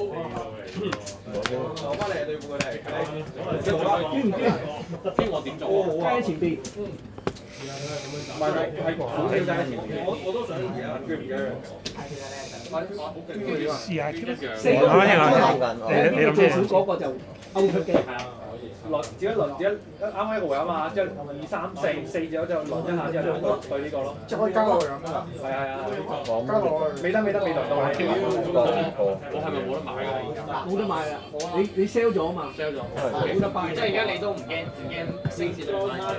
攞翻嚟對付佢哋。 捐唔捐？ 知我點做啊？ 喺前邊。 唔係好少仔喺前邊。我都想捐唔捐？ 試下 keep 四個你最少嗰個就勾出機。 輪自己啱啱一個回合嘛，之後2、3、4隻就輪一下之後就對呢個咯。 即係可以加落去咁啊！ 係啊， 加落去。 未得到。 我係咪冇得買㗎？ 冇得買啦！你 sell 咗啊嘛 sell 咗， 冇得 buy。 即係而家你都唔驚升至2買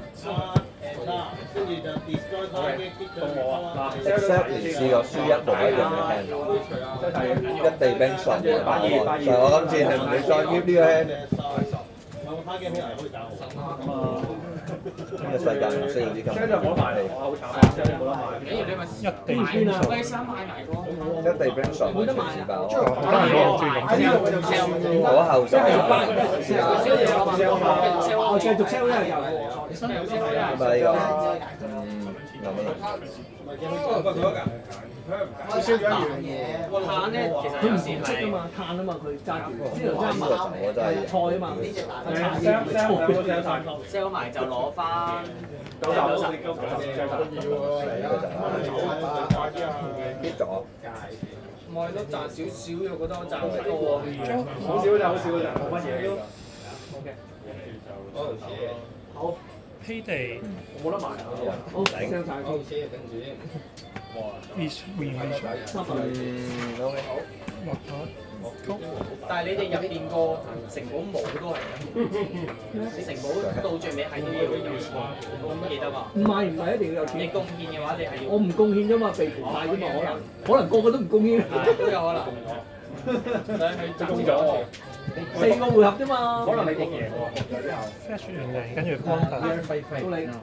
跟住就 destroy target 到我啊！嗱 ，exactly 試過輸一模一樣嘅 hand，一地冰純嘅答案。但係我今次係唔會再 keep 呢個 hand。 我 target 咩嚟可以搞好？ 呢個世界唔需要啲咁。 即係就冇得賣，我好慘啊！即係冇得賣。 緊要你咪一地冰純， 喂衫買埋個， 一地冰純冇得賣啊！ 當然我最咁嗰後就係我繼續 sell 咧又。 唔係㗎，諗一諗。 我燒咗一樣嘢。 炭咧其實佢唔識㗎嘛，炭啊嘛，佢揸住呢度揸埋菜啊嘛， sell 埋就攞翻 90。 搣咗。 我都賺少少，我覺得我賺唔多喎。 好少咋，冇乜嘢㗎。 好。 批地我冇得賣啊！ 好 sell 晒佢。 is remission 落咗， 但係你哋入邊個城堡冇都係嘅，城堡到最尾係都要有錢，咁記得嘛？ 唔係一定要有錢。 你貢獻嘅話，你係要。 我唔貢獻啫嘛，被淘汰啫嘛，可能個個都唔貢獻。 都有可能。你中咗喎 ，4個回合啫嘛。 可能你贏喎 ，flash 完嚟，跟住 counter， 到你。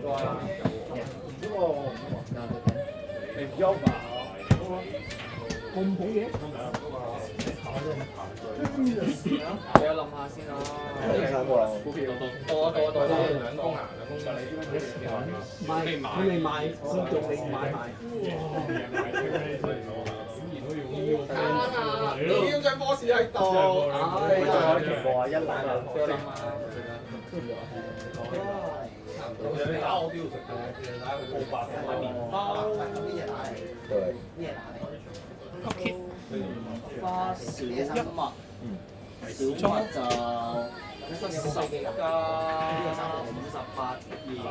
你唔喐啊？ 咁好嘢？ 你有諗下先啦。 股票到兩公啊， 賣佢未賣，先做你買埋。 你要張波士喺度。 你再可以期貨啊，1冷啊，2冷啊。 打我標準嘅，打佢高8買麵包， 花小麥，小麥就10加58 2，10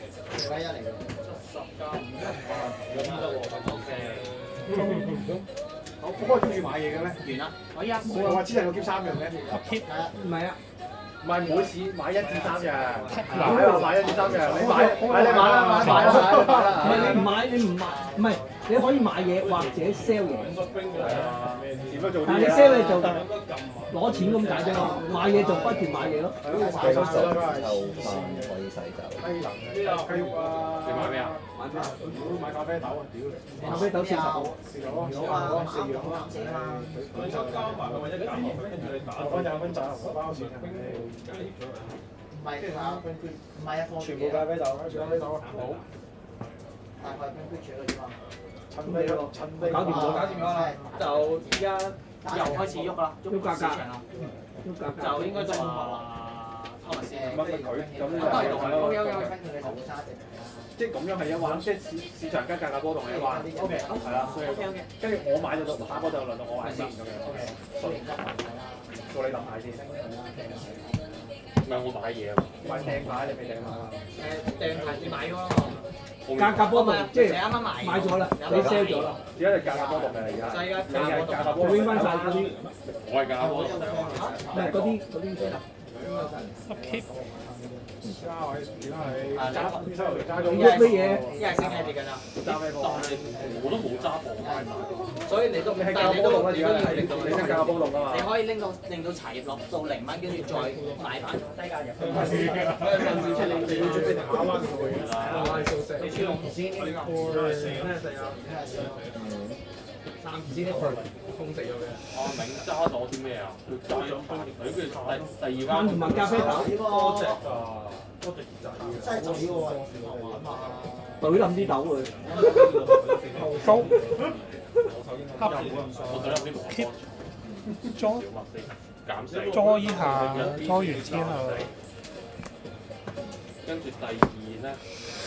加58咁得喎，咁 OK。 好，我幫佢 keep 住買嘢嘅咩？ 完啦，可以啊。 我話只能夠 keep 3樣嘅。 keep 唔係啊。 唔係每次買1至3樣，買1至3樣，你買啦， 唔係你唔買，唔係你可以買嘢或者 sell 嘢。 點樣做啲嘢？ 但係你 sell 嘢就攞錢咁解啫嘛，買嘢就不斷買嘢咯。 雞手就可以洗走。 雞肉啊！ 你買咩啊？ 買咖啡豆啊！屌！ 咖啡豆40毫。 4樣啊！ 佢再加埋佢1減落去，跟住你打 10分20分賺紅包錢啊！ 唔係啊，唔係啊， 全部咖啡豆，全部咖啡豆。好。 大概冰杯住嗰啲嘛。 趁飛咯，趁飛。 搞掂咗啦，就依家又開始喐啦， 喐價格市場啦， 喐價格。 就應該就話偷埋先。 乜佢咁就係係 ，OK。 即係咁樣係一環，即係市場跟價格波動係一環。O K， 係啦，所以跟住我買就到下個就輪到我買先咁樣。O K， 到你諗下先。 唔係我買嘢啊！ 買掟牌你未掟牌？ 掟牌你買咗啦。 價格波動即係你啱啱買咗啦，你 sell 咗啦。 而家係價格波動嘅而家。 就係價格波動。 轉翻晒嗰啲。 我係價格波動。 唔係嗰啲。 keep 加位，點解你揸你喐乜嘢？ 一係升一係跌緊啦。 揸咩貨？ 我都冇揸貨買賣，所以你都你係價格波動啊！而家係你係價格波動啊嘛。 你可以令到齊落到0蚊，跟住再買翻低價入。 你要準備打彎佢啦。 你知我唔知呢3支空食咗嘅。阿明揸咗啲咩啊？佢揸咗跟住第2間。 同埋咖啡豆。 多隻㗎，多隻仔嘅。 真係做呢個喎。 懟冧啲豆佢。 高。 我懟冧啲蘿蔔。 裝減四， 裝依下，裝完之後， 跟住第二咧，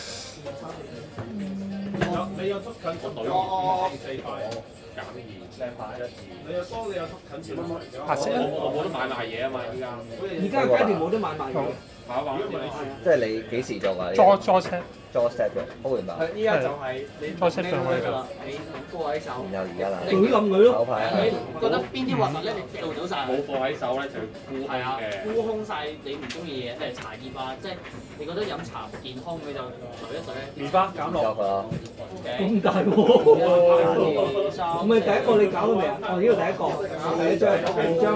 你有捉近我隊4塊減2， 靚牌1、2。 你有當你有捉近錢， 白色我冇得買賣嘢啊嘛，依家。 而家階段冇得買賣嘢。 下一玩即係你幾時做啊？ 裝 set。 裝 set 嘅，開完吧。 依家就係你裝 set 上去㗎啦。 你放喺手。 然後而家啦， 舉冧佢咯。 手牌啊！ 你覺得邊啲核突咧？你做到晒。 冇貨喺手咧，就沽係啊， 嘅。 沽空晒你唔中意嘅嘢，例如茶葉啊，即係你覺得飲茶唔健康，你就懟一懟。 棉花減6。 交佢啦。 咁大喎！唔係第一個你搞到未啊？哦，呢個第一個，第一張，第二張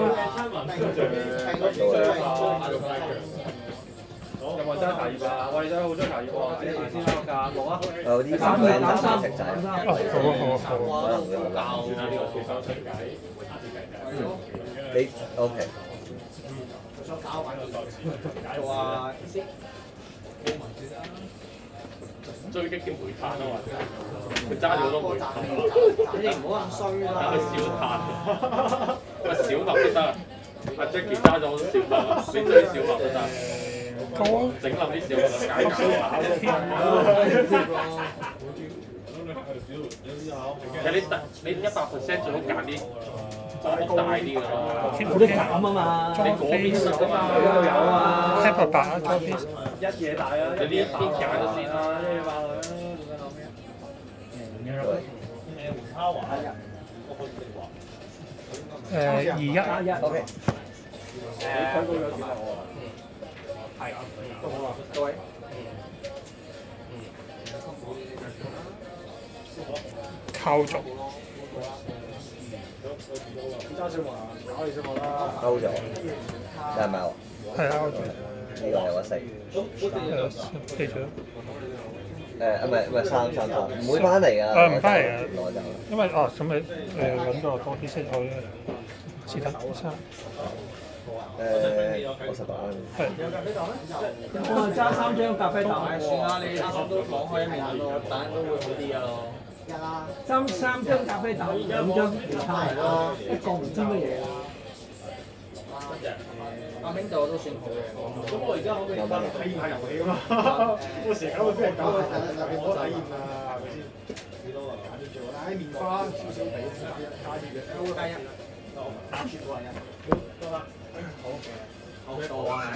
啦。 有冇人爭茶葉啊？我哋真係好中意茶葉喎，睇埋先啦，減6啊！ 有啲減3 食仔， 哦，好。 可能會好難。你 OK？ 做啊， 追擊啲煤炭啊嘛，佢揸住好多煤炭， 你哋唔好咁衰啦。 打佢小炭，喂小麥都得，阿 Jackie 揸咗好多小麥，你追小麥都得。 高啊！ 整冧啲小麥就解決啦。其實你100%最好揀啲幅大啲嘅咯。 冇得減啊嘛。 你嗰邊得嘛？ 有啊。 Pepper 白啊，裝 piece。 一嘢大啊！ 你呢邊揀咗先啦， 一嘢爆佢啦，做緊諗咩？ 21。 OK。 推高咗幾多啊？ 係，都好啦，各位。 構築。 揸小華，搞你小華啦！ 勾咗，你係咪啊？ 係啊， 呢個有個4。 記住。 唔係3，唔會翻嚟㗎。 唔翻嚟㗎。 攞走。 因為咁你揾個多啲色好嘅，是得3。 我18蚊。 係。 我係揸3張咖啡豆。 算啦，你啱啱都講開一面咯，等都會好啲㗎咯。 三張咖啡豆，2張其他咯，一個唔知乜嘢啦。 阿明度都算好嘅。 咁我而家可唔可以翻嚟體驗下遊戲啊嘛？我成日搞到俾人搞到我體驗啊，係咪先？幾多啊？揀咗最好啦！棉花少少地，加啲嘅，都加1。全部係1。得啦。好。好多啊！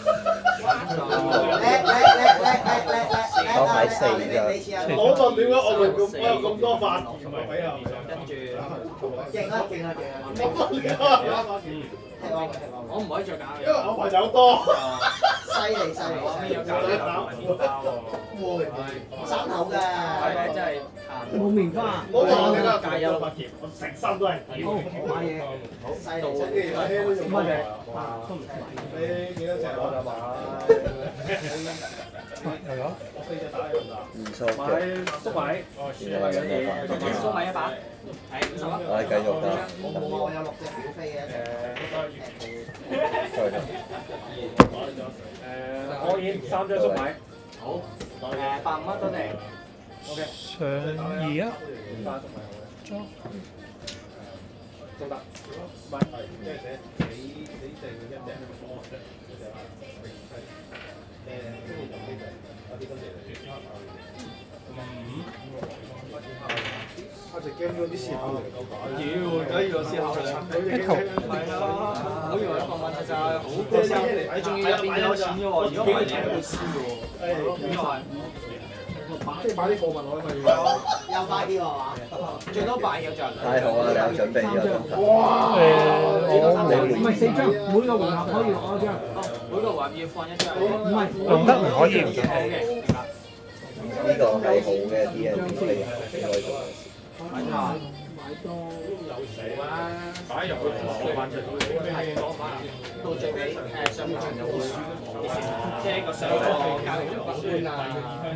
我買4張。 我問點解我有咁多發言咪俾啊？ 跟住勁啊勁啊勁啊！ 我唔可以再揀因為我牌就好多。 犀利犀利！ 有揀麵包喎， 三口㗎。 係真係冇棉花。 我話你啦，戒咗發言，我成身都係。 好，買嘢。 犀利犀利！ 乜嘢？都唔買。 你幾多隻我就買。 又有。 我4隻打你唔打？ 2數買粟米， 粟米100，係50蚊。 我哋繼續啦。 我有6隻表飛嘅。 再見。 我已經3張粟米。 好，85蚊多謝。 OK。 上2啊。裝。 都得。買。 即係寫你定一隻幫我啫，一隻啦。我隻 game 嗰啲思考嚟夠打。妖，梗係要有思考啦。係啦， 唔好以為100蚊咋，好多聲。你仲要入邊有錢嘅喎，如果唔係你會輸嘅喎。點解？ 即係擺啲貨物落去咪。 有快啲喎嘛？ 最多8有獎。 太好啦！你有準備咗。 哇！ 唔係4張，每個回合可以攞1張。 每個環要放1張。 唔係， 用得唔可以唔得。 好嘅，明白。 呢個係好嘅 D&D 應該做。 買下。 擺入去攞翻出嚟。 到最尾上半場就會輸，即係個上個交易就不輸啦。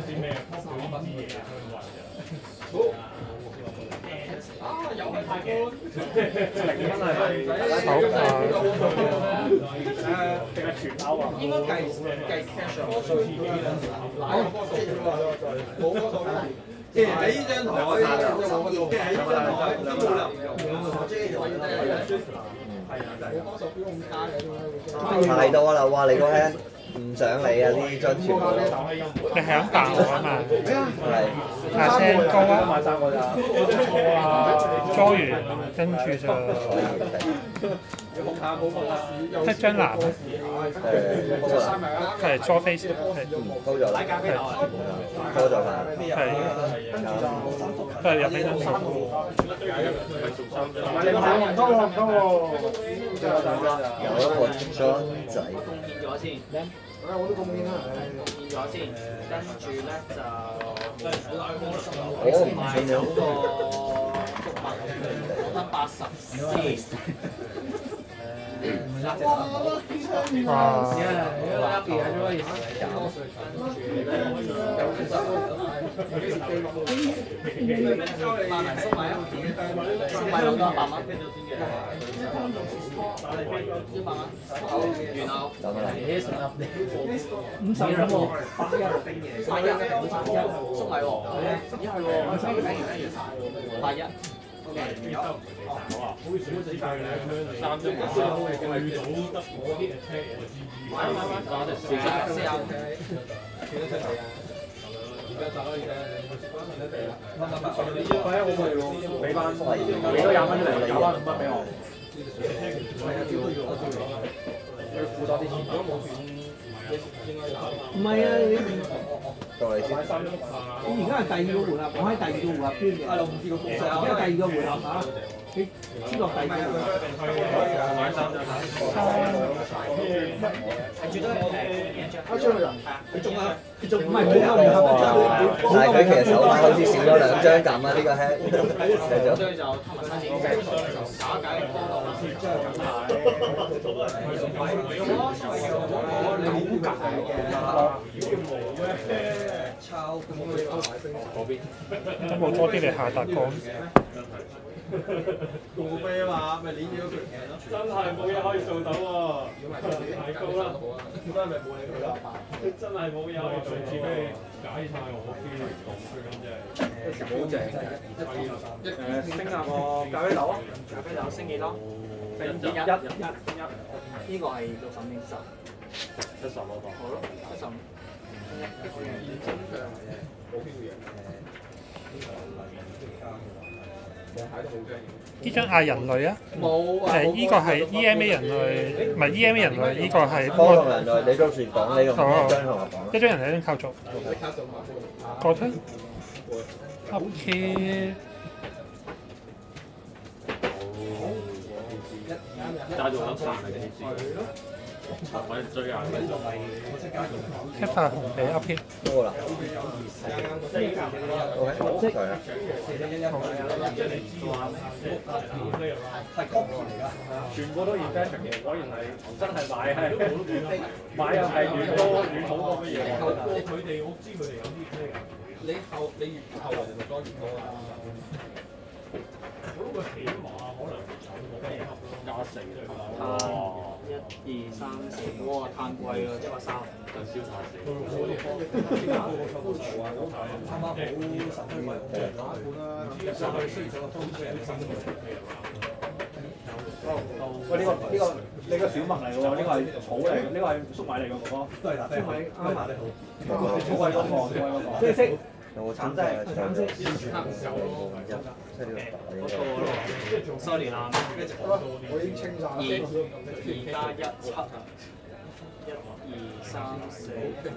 又係太高。 0蚊係。定係全歐啊？ 應該計 cash 啊。 冇嗰度啦。即係喺呢張台，即係喺呢張台都冇理由。 太多啦！哇，你個 hand 唔想理啊！呢張全部都你係咁彈我啊嘛？ 係大聲高啊！ 買3個咋？ 裝完跟住就一張藍，係 draw face， 高咗啦，高咗啦， 係入呢張圖。 你買唔多喎，唔多喎。 有一個裝仔。 貢獻咗先， 我都貢獻啦。 貢獻咗先，跟住咧就我唔信有個福物攞得80先。 哇！ 俾多20蚊出嚟，搞翻5蚊俾我。要付多啲錢。 唔係啊， 到你先。 你而家係第2個回合，我喺第2個回合圈嘅。而家第2個回合啊！你知落第2個回合。 係絕對一張人， 你中啊！ 你仲唔係每個回合但係佢其實手牌好似少咗2張咁啊！呢個 hand 繼續。 所以就偷埋3錢，就搞一搞嘅波動。 都冇多啲嚟下達講。 告飛啊嘛，咪攣咗佢頸咯。 真係冇嘢可以做到喎，太高啦！ 真係咪冇理佢啦？ 真係冇嘢可以做到，除非解晒我啲咁好正。升下個咖啡豆啊！ 咖啡豆升幾多？ 升1， 呢個係60定10？ 70嗰個。 好咯，75。 呢張嗌人類啊？ 冇啊！ 依個係 EMA 人類，唔係 EMA 人類，依個係波動人類，你到時講呢個一張同我講。 一張人類一張構造。個推 ，OK。 揸住我粒殘嘅我哋追啊！ 一塊紅皮 up 多啦。 全部都 infection 嘅，果然係真係買又係遠好多乜嘢。 佢哋我知佢哋有啲咩㗎？你越後人就多越多啦。我諗佢起碼可能加4 1、2、3、4，哇！太貴啦，130。 就燒炭死。喂，呢個你個小麥嚟嘅喎，呢個係草嚟嘅，呢個係粟米嚟嘅哥哥。都係粟米啱啊！你好。好貴嗰個， 即係識。 有冇橙色？橙色。 sorry 啦， 我已經清晒啦。 2加1 7，1、2、3、4，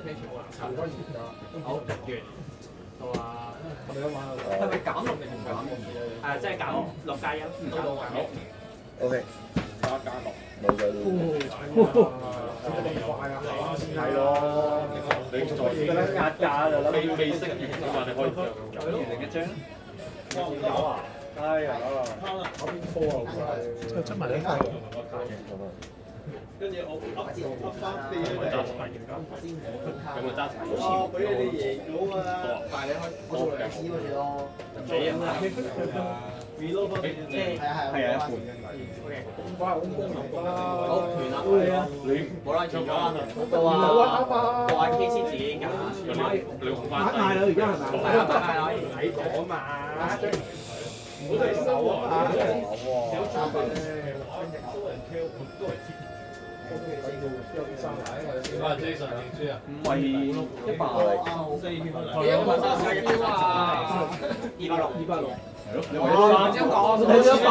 好完。到啊！係咪減6定唔減2？係即係減6加1，唔減6。 OK。 加6。 冇咗係咯，你在覺得壓價就諗未識完啊嘛，你可以有另一張。有啊！哎呀，嗰邊科啊， 就執埋呢塊。 跟住我噏翻啲揸柴嘅，有冇揸柴？ 哦，俾你哋贏咗㗎啦！ 但係你可以我做2次嗰次咯。 俾人啦。 reload 翻啲係啊，一半。咁快好公平啦。 好完啦， 你冇啦，完咗啦。到阿 KC 自己揀。 你紅翻打嗌啦，而家係咪？ 係啊，打嗌啦， 睇到啊嘛。唔好對手啊嘛。 Jason 認輸啊？ 唔係100。 260。 係咯， 你睇咗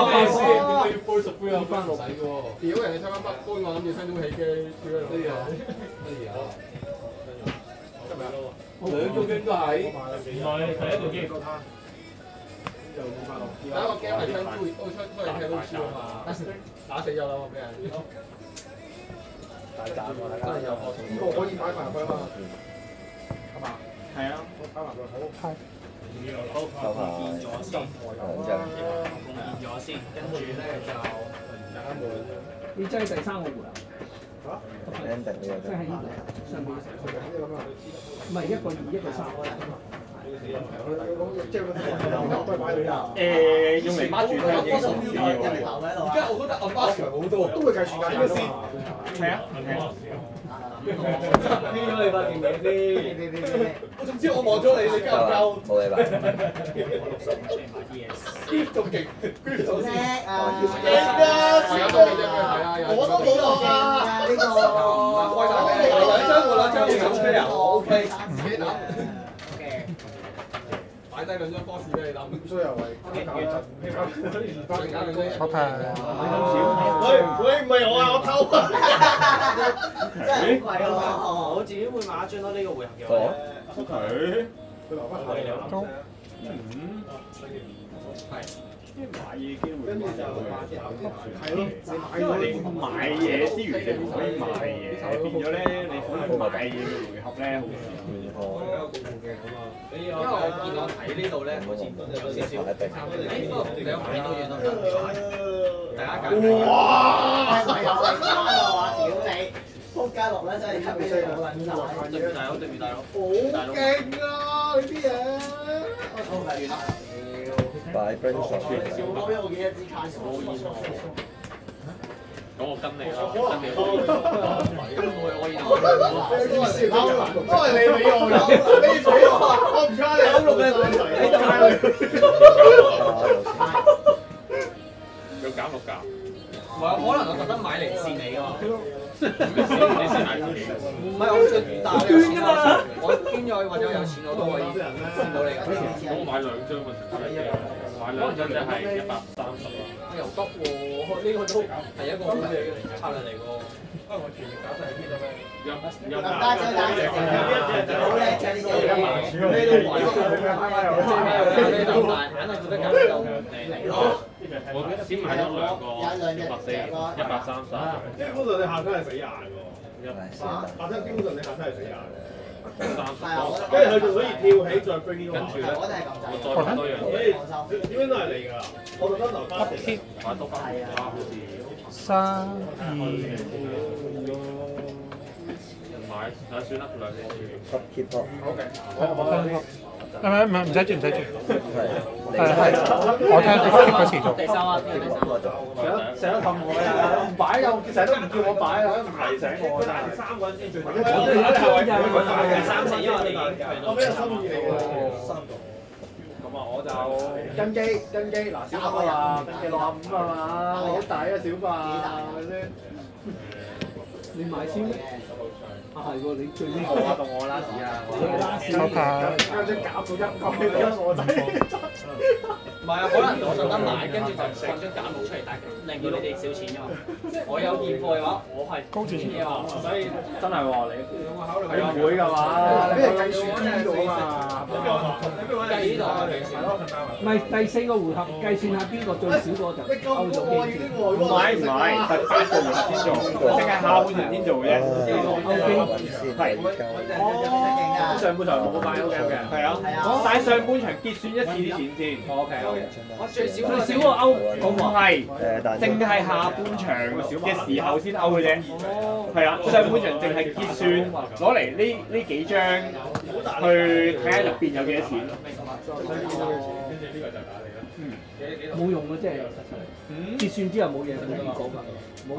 180。 屌人哋參加北般，我諗住聽到起機，屌你老母！ 兩個 game 都係， 唔係第一個 game。 第一個 game 係聽都出嚟聽都輸啊嘛，打死咗啦俾人。 大賺喎，大家。 呢個可以擺埋入去啊嘛，係嘛？ 係啊， 擺埋佢好。 好，變咗先，變咗先，跟住咧就你擠第3個回合。 ending 呢即係喺呢度上邊。唔係1個2，1個3。 用嚟孖住佢嘅而家我覺得阿巴強好多，都會計時間應該先。 係啊。 邊咗你塊件嘢先？ 我總之我望咗你，你夠唔夠？ 冇嘢吧。 Griff 仲勁，Griff 仲叻啊！ 勁啊！時間都幾張俾佢睇啊！我都冇落啊！ 呢個開曬咩？兩張會飛啊 ！OK，自己打。擺低2張波士俾你打，咁所以又係好牌。 喂，唔係我啊，我偷啊！ 真係好貴喎！ 我自己會買一張咯，呢個回合嘅話。 佢留翻下嚟。 都買嘢機會， 跟住就係咯， 因為你買嘢之餘，你唔可以賣嘢，變咗咧，你可以買嘢嘅回合咧，好因為我見我睇呢度咧，好似有少少。你有買到嘢都得，大家揀。 哇！係有嚟打嘅話，屌你！仆街落咧真係吸俾你好撚晒。 對面大佬，對面大佬。 好勁啊！呢啲嘢。 我咪完啦。 擺 brain shot 少多俾我幾多支卡數？ 咁我跟你啦，跟你。 都係你俾我嘅，你俾我唔加你歐陸嘅問題，你就要減6價。 唔係，可能我特登買嚟蝕你㗎嘛。 你先係唔係我最大嘅錢啊！我捐咗去或者我有錢我都可以蝕到你㗎。 我買2張咪買2張即係130啦。 又得喎，呢個都係一個好嘅策略嚟喎。 我全力打晒喺邊度咩？ 大家好叻嘅呢個嘢， 咩都玩，咩都大，硬係覺得咁就嚟咯。 我先買咗2個140、130。 基本上你下身係死硬喎，下身基本上你下身係死硬。跟住佢仲可以跳起再 bring 呢個， 跟住咧， 我哋係咁我再買多樣嘢。 點樣都係你㗎，我特登留翻嚟。 買多翻係啊 3、2。 買算啦，2隻。 keep up。 唔使住，唔使住。 係。 我聽佢嗰時做。 第三啊，第三。 成日氹我呀，唔擺又成日都唔叫我擺啊，唔提醒我真係。3個人先最緊要。 第三次，因為我哋我俾人心意嚟嘅。 咁啊，我就跟機嗱小白啊，跟機65啊嘛，好大啊小白，係咪先？ 你買先。係喎，你最尾到我啦，屎啊！ 好牌。 啱先減到1個，你傻仔。 唔係啊，可能我特登買，跟住就放張減6出嚟，但係令到你哋少錢㗎嘛。我有現貨嘅話，我係高住嘅話， 所以真係喎，你唔會㗎嘛？ 俾人計算呢度啊嘛， 計呢度啊， 唔係第4個回合計算下邊個最少個就勾咗機先。 唔係，第8個回合先做，淨係下半場先做嘅。係。上半場冇買 OK 嘅，係啊。但係上半場結算1次啲錢先。OK。 我最少個勾， 唔係，淨係下半場嘅時候先勾嘅啫。係啊，上半場淨係結算攞嚟呢幾張去睇下入邊有幾多錢。 冇用嘅，即係結算之後冇嘢冇結果㗎。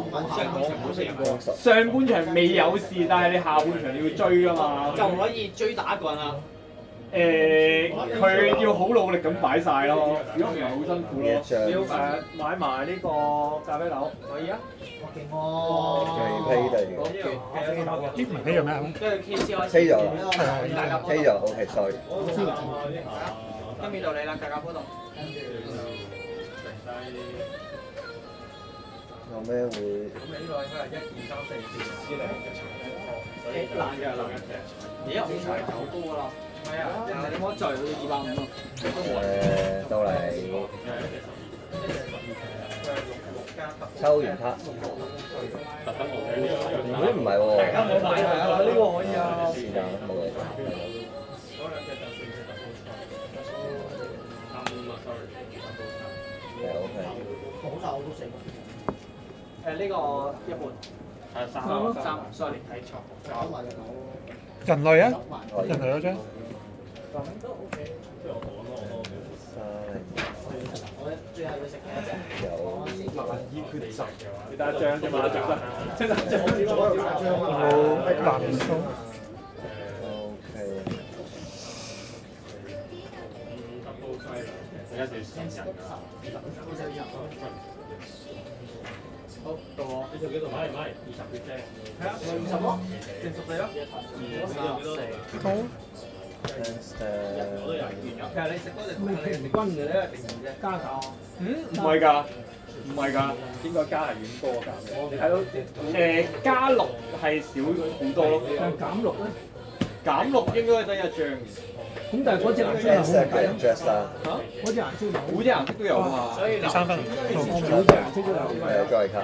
上半場未有事，但係你下半場你要追㗎嘛， 就唔可以追打一個人啦。 佢要好努力咁擺晒咯，如果唔係好辛苦咯。要買埋呢個咖啡豆。可以啊。 勁喎！ 呢唔係呢樣咩？ 飛咗啦，飛咗 ，OK sorry。 跟住到你啦，價格波動。 有咩會？ 咁你呢個應該係1、2、3、4、5呢兩隻茶。爛嘅爛嘅。咦？我茶好高㗎啦。係啊，你摸在好似250咯。 到嚟。抽完卡。咦？唔係喎。 大家冇買係啊，呢個可以啊。 是但冇嘢。OK。 好大我都死。 呢個一半。3 sorry 睇錯。 人類啊，人類嗰張。 咁都 OK。 我最後要食嘅一隻。 有。 難以抉擇。 你打一張啫嘛，做得。真係張。 有藍蘇。 OK。 好，到我。你做幾度買唔買？20血啫。係啊，20咯，正熟地咯。2、3、4。 好。 其實你食嗰隻係平均嘅咧，定係啫？加價。 唔係㗎，唔係㗎，應該加係遠多㗎。你睇到加6係少好多咯。 但減6咧？ 減6應該得一張。 咁但係嗰隻顏色係好唔計啊？ 嚇？ 嗰隻顏色唔好。 每隻顏色都有㗎嘛。 所以 3分。 每隻顏色都有。 再卡。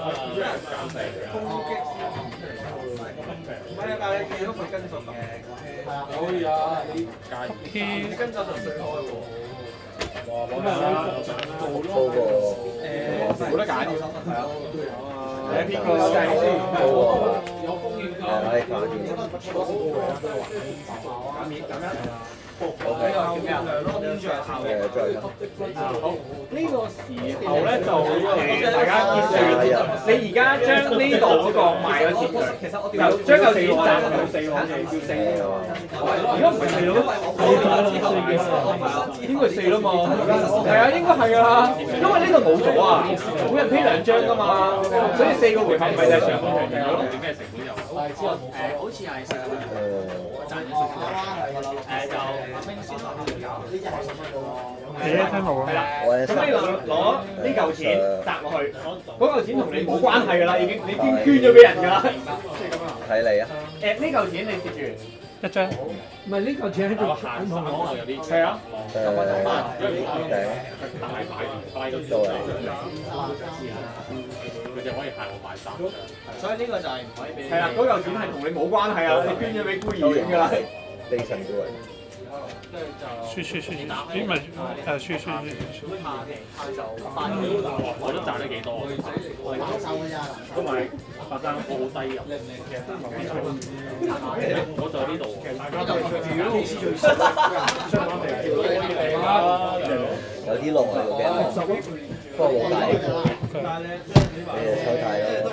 唔係啊，但係你見到佢跟熟嘅。 可以啊， 你跟手就最開喎。 咁啊， 高過。 冇得揀嘅。係啊。睇邊個計先？ 高過嘛？ 有風險㗎。 係反面。 減免咁樣。 OK。 叫咩啊？ 再卡。 好，呢個時候咧就大家結算。你而家將呢度嗰個賣咗錢， 其實我就將嚿錢賺到4攞嘅，叫4啊嘛。如果唔係4攞，應該係4啦嘛。係啊，應該係㗎啦，因為呢度冇咗啊，每人批2張㗎嘛，所以4個回合咪就係上半場贏咗咯。咩成本有？ 好似係賺咗少少。就你一聽冇啊？ 係啦，咁你攞呢嚿錢擲落去，嗰嚿錢同你冇關係㗎啦，已經你已經捐咗俾人㗎啦。 睇你啊！ 呢嚿錢你蝕住一張。 唔係呢嚿錢喺度行同我。 係啊。 到嚟。 佢就可以派我買3張。所以呢個就係唔可以俾。 係啦，嗰嚿錢係同你冇關係啊，你捐咗俾孤兒院㗎啦。 地神都係。 輸，咦唔係輸。 派就500，我都賺得幾多。 同埋白生我好低入，我就呢度。 有啲落喺度嘅，不過冇大。你就抽大咯。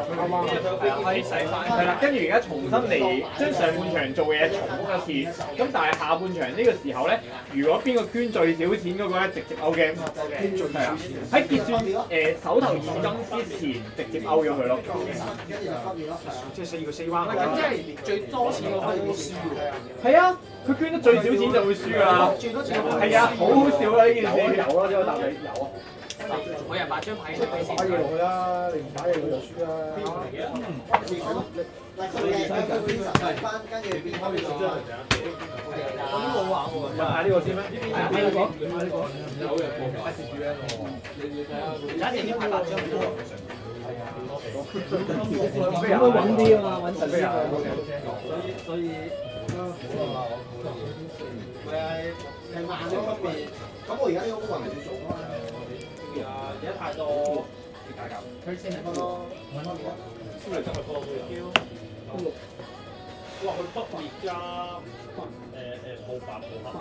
係啦，跟住而家重新嚟將上半場做嘅嘢重複一次，咁但係下半場呢個時候咧，如果邊個捐最少錢嗰個咧，直接 out game。係啊，喺結算手頭現金之前直接 out 咗佢咯。 即係4個4彎。 咁即係最多錢嗰個會輸喎。 係啊，佢捐得最少錢就會輸㗎啦。最多錢係啊，好好笑啊呢件事。有啦，只可以答你有啊。 我人買張牌出俾先。 打嘢落去啦，你唔打嘢佢就輸啦。 跟住變開咗。 我都冇玩喎。 買呢個先咩？ 買呢個。 有人報價蝕住咧，而家已經買8張咗。 應該穩啲啊嘛，穩陣啲啊。 所以係慢咗方面，咁我而家呢個運係要做啊。 而家太多佢先係分咯。 出嚟就係多嘅。哇！佢北列加鋪白鋪黑，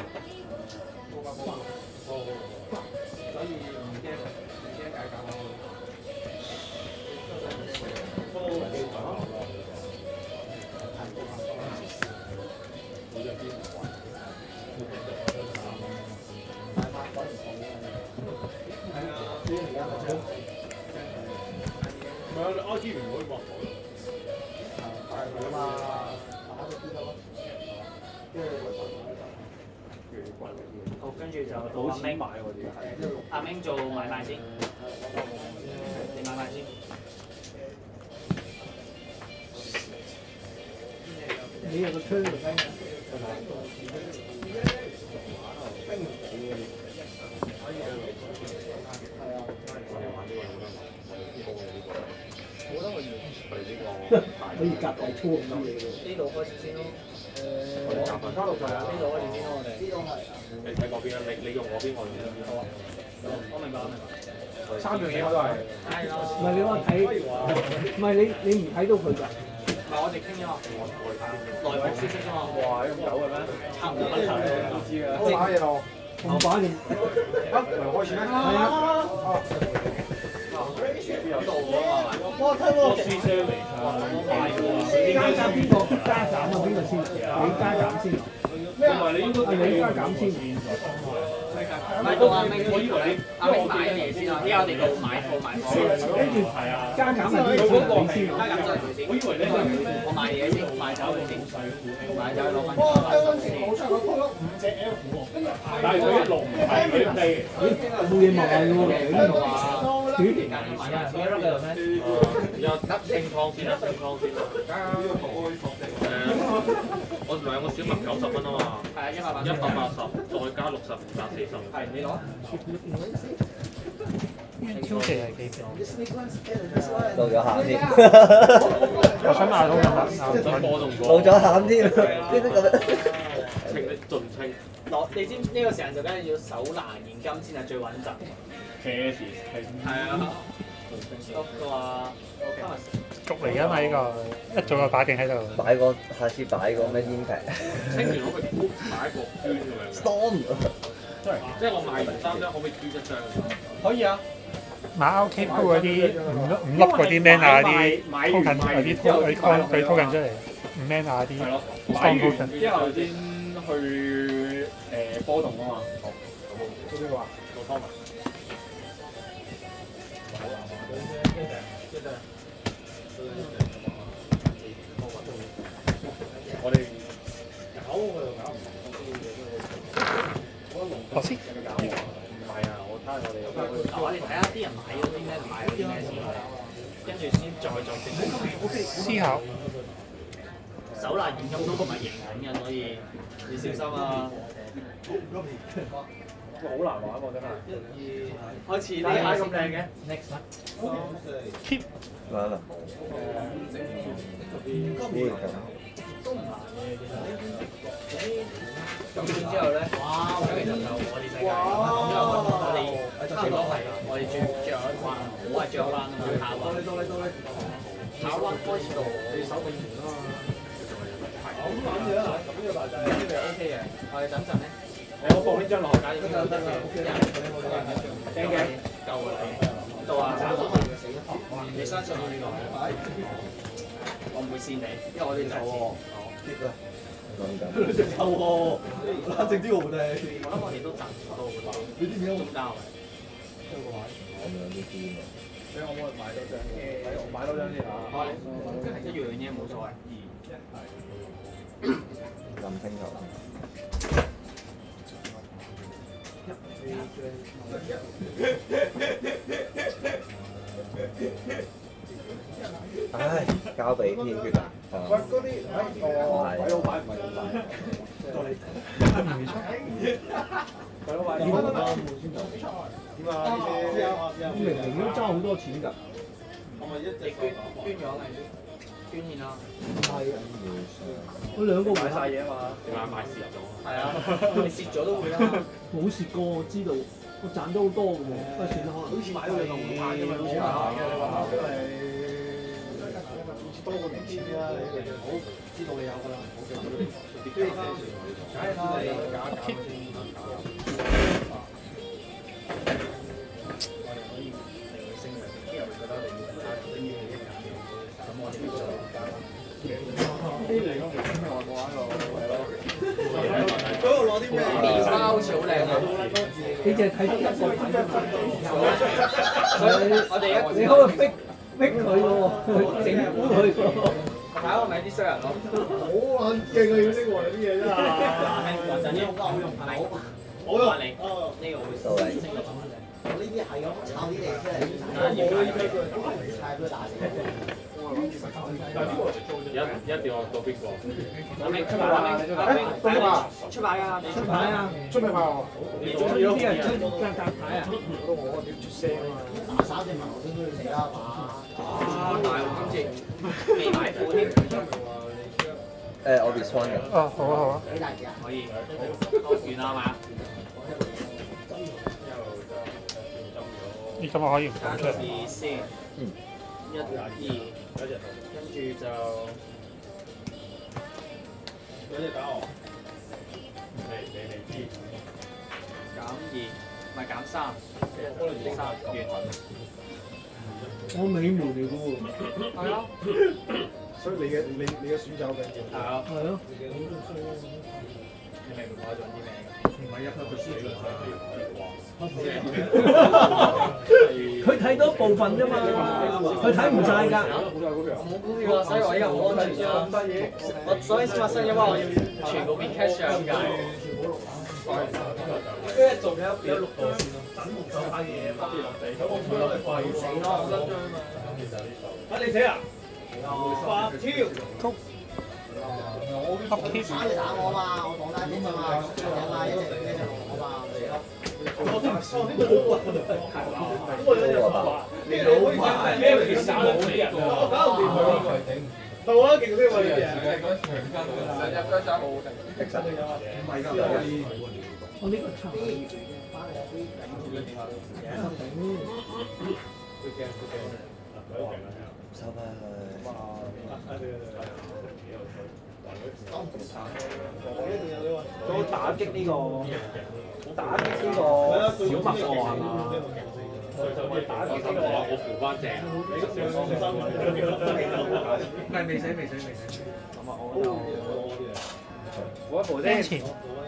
所以唔驚解價咯。 跟住就到阿明買嗰啲。阿明做買賣先，你買賣先。 你有個推嚟雞。可以夾大粗咁嘅嘢喎。 呢度開始先咯。 交流就係呢度開始先咯，我哋。呢度係。 你睇嗰邊啊？你用嗰邊，我用呢邊。好啊。 我明白，我明白。 3樣嘢我都係。 係咯。 唔係你話睇，唔係你唔睇到佢㗎。 唔係我哋傾啫嘛。內部消息啫嘛。 哇！咁有嘅咩？ 差唔多一齊都知㗎。 我買嘢咯。 我把你。 開始咩？ 係啊。 呢度啊嘛。 我睇喎。 加減邊個加減啊？邊個先？你加減先。 咩啊？你應該你加減先。 唔係到阿明，我以為你阿明買嘢先啊，因為我哋到買貨買貨。 跟住加減係邊個先？ 加減都係佢先。我以為咧我買嘢先，買酒先，買酒攞翻。 哇！香港前冇出佢鋪咗5隻 F 喎，跟住但係佢一路唔係佢哋， 冇嘢賣喎， 短時間買啊！自己碌嘅咩？ 有清湯先啊，清湯先啊。我兩個小麥90蚊啊嘛。 係啊，180， 再加60，240。 係你攞。 超值係幾平？ 到咗餡添， 我想買到咁播仲到咗餡添，呢啲咁樣。 清你盡清。 攞你知呢個時間就梗係要手拿現金先係最穩陣。 cash 係啊。都話局嚟㗎嘛呢個，一早就擺定喺度。 擺個下次擺個咩煙皮。 清完攞個擺個捐咁樣。 Storm。 即係我賣完3張，可唔可以捐1張？ 可以啊。 買 OK 鋪嗰啲五粒嗰啲 man 啊啲 token 嗰啲佢 token 出嚟，5 man 啊啲 storm token。 之後先去波動啊嘛。 做邊個啊？ 做湯文。我哋搞我又搞唔到。 我先。 唔係啊，我睇下我哋有咩。 我哋睇下啲人買咗啲咩，買咗啲咩先，跟住先再做決定。 思考。 手拿現金都唔係贏緊嘅，所以你小心啊！ 好難玩喎，真係。 開始呢下咁靚嘅 ，next 啦。 keep。 玩啦。 都唔難嘅，其實。咁然之後咧，哇！咁其實就我哋世界，因為我哋差唔多係，我哋轉咗一彎，我係轉咗彎啊嘛，下彎。下彎開始到你手柄門啊嘛。咁玩嘅，咁呢個大仔呢個 OK 嘅，我哋等陣咧。我放呢張落架，得嘅。驚嘅，夠㗎啦。到啊！你相信我呢個？我唔會跣你，因為我哋就係跣。 隻臭喎，冷靜啲喎，我哋。 我諗我哋都賺唔到㗎啦。 你知唔知我中間位？ 我咪有啲癲啊！ 所以我可以買多張，我買多張先嚇。 一樣嘢冇所謂。 諗清楚。唉，交俾天決啊！ 喂，嗰啲鬼佬牌唔係咁大。鬼佬牌點啊？點啊？ 明明都爭好多錢㗎。 我咪一直捐咗咪捐獻啦。 係啊。嗰兩個買晒嘢啊嘛。 點解買蝕咗？ 係啊，你蝕咗都會啦。 冇蝕過，我知道，我賺咗好多㗎喎。不過算啦，可能。 好似買到兩個五萬啫嘛，好似買嘅你話，因為多過年前啦，你哋好知道你有㗎啦，好嘅。梗係啦，假。 嗰度攞啲咩？ 棉花好似好靚啊！ 你淨係睇到一個牌啫嘛。 我哋你可以逼佢喎，整蠱佢喎。 睇下我咪啲衰人咯。 好撚勁啊！要拎我哋啲嘢真係。 穩陣啲，好用係咪？ 我話你呢個會到你。 我呢啲係咁炒啲地出嚟，太都打死。 一定要到邊個？ 阿明出牌啊！出牌啊！ 出牌啊！ 出咩牌喎？ 你呢啲人將格牌啊！ 覺得我點出聲啊嘛？ 打三隻矛先都要死啦嘛！ 啊！大鑊今次未買貨添。 我 respond 嘅。 哦，好啊好啊。 幾大隻啊？ 可以，好完啦嘛？ 呢咁我可以唔加講出嚟。 個字先，一、2，跟住就嗰隻打我，你知。 減2，唔係減3，完。 我美門嚟嘅喎。 係啊。 所以你嘅選擇好緊要。 係啊。 係咯。 你明唔明我做啲咩？ 唔係一佢輸咗佢睇到部分啫嘛，佢睇唔晒㗎。 我冇股票啊，所以我依家好安全啊。我所以先發生，因為我要全部變 cash 啊，點解？跟住做嘅有6個先咯，等唔到下嘢嘛。死咯！ 啊你死啊！發超。 三隻打我嘛，我擋單隻啫嘛，有嘛一隻我嘛，死咯！ 你老闆咩件打到死人啊？我搞唔掂佢。到啊，勁啲喎呢啲嘢。 我呢個差。 收翻去。 做打擊呢個小麥喎係嘛？ 我扶翻正。 唔係未死。咁啊，我扶一扶先。 前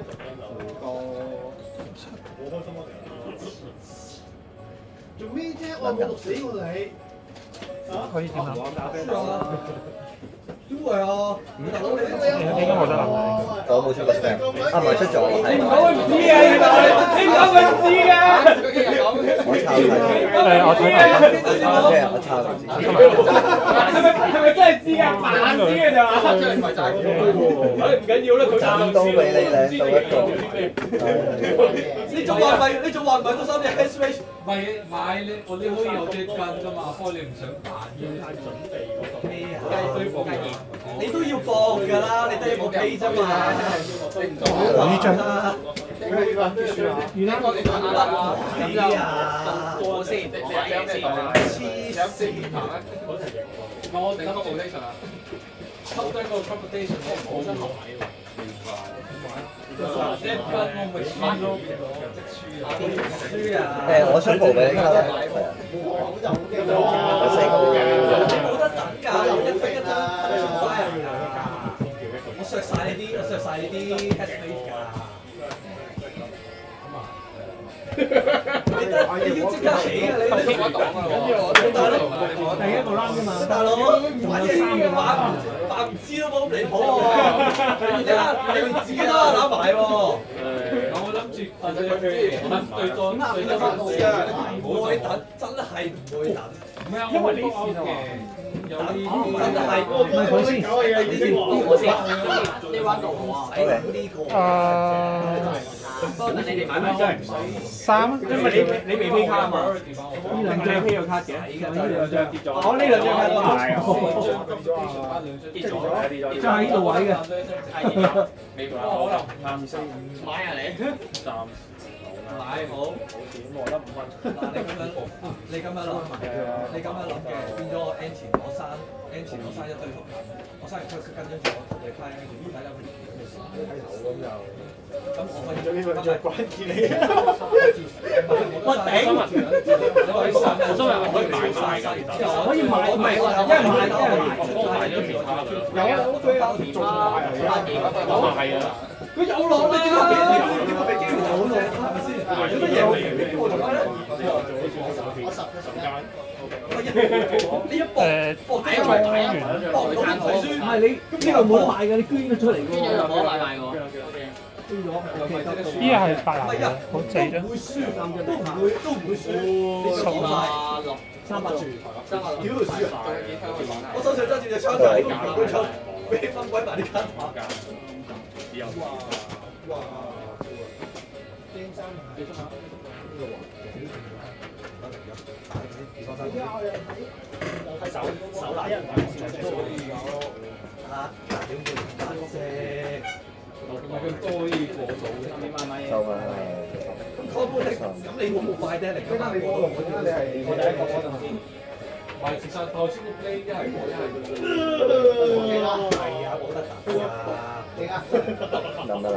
做咩啫？我冇毒死過你。 可以點啊？ 點會啊？大佬你應該冇得諗。 我冇出過 spam，唔係出咗。 你唔講佢唔知嘅，原來你唔講佢唔知嘅。 我抄睇。 我睇埋。 我抄睇。 係咪真係知啊？扮知嘅咋？唔緊要啦，佢斬刀俾你兩到一個。 你仲話唔係嗰三隻 S H？ 唔係買你可以有隻跟㗎嘛，開你唔想揀嘅。準備嗰個咩啊？你都要搏㗎啦，你得一部機啫嘛。 呢張。 原來我哋講下啦，咁就過先，想先。 我哋個 foundation 啊，抽低個 competition 我冇買喎。 我出鋪俾你啦。有4個嘅。 冇得等㗎，一張我削晒你啲 S-Mate 㗎。你要即刻起㗎你。大佬， 第一個 round 啫嘛。 大佬，玩嘢扮唔知都冇咁離譜喎。你自己都攬埋喎。我諗住對咗唔會等，真係唔會等。唔係啊，因為呢線嘅有啲真係唔係佢先。 我先，呢彎度我使呢個。不過你哋買真係唔使 3， 因為你未 P 卡啊嘛。 呢兩張 P 個卡嘅，呢兩張跌咗。我呢兩張卡都係。 跌咗， 就喺呢度位嘅。 未買。啱先。 買啊你？ 暫買好， 冇錢喎，得5蚊。 嗱你咁樣諗嘅，變咗我 N 前我生一堆圖騰，我生完出跟咗我同你派跟住睇下佢睇頭咁就。 咁我可以咗呢個最關鍵嚟嘅。 我頂！我真係可以買晒㗎，其實。 可以買，唔係，一係買， 我買咗其他㗎。 有啊，佢有做埋啊。 係啊。 佢有攞啦，點解俾機會有攞啫？係咪先？有乜嘢俾機會同佢咧？你一搏因為睇完。 搏到唔使輸。 唔係你呢度冇賣嘅，你捐咗出嚟㗎喎。 我買喎。 飛咗，OK 得到。 呢個係白藍嘅，好正啫。 都唔會輸，你數晒300注，屌佢輸啊！我手上揸住隻槍就係咁佢抽，俾掹鬼埋啲卡塔。哇！手拿一人嚇，唔係咁多可以過到嘅，你慢慢嘢。 收啊！ 咁你會冇快啲？你啱啱你嗰度嗰啲你係我第一個嗰陣先。唔係，其實頭先個 play 一係我一係係啊，冇得打啊！ 得唔得啦？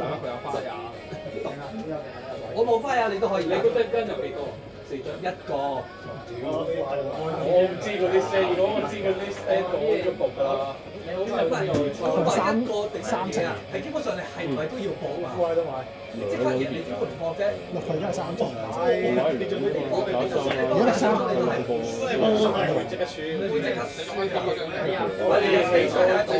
我冇花啊，你都可以。你嗰張有幾多？4張。1個。我唔知嗰啲 set， 如果我知嗰啲 set 我已經報㗎啦。3個定3隻啊？係基本上你係唔係都要報啊？你即刻贏，你點會唔搏啫？落去都係3隻。你做咩地方？如果係3個，你都係報。會即刻輸，會即刻輸㗎。你要死水啊！你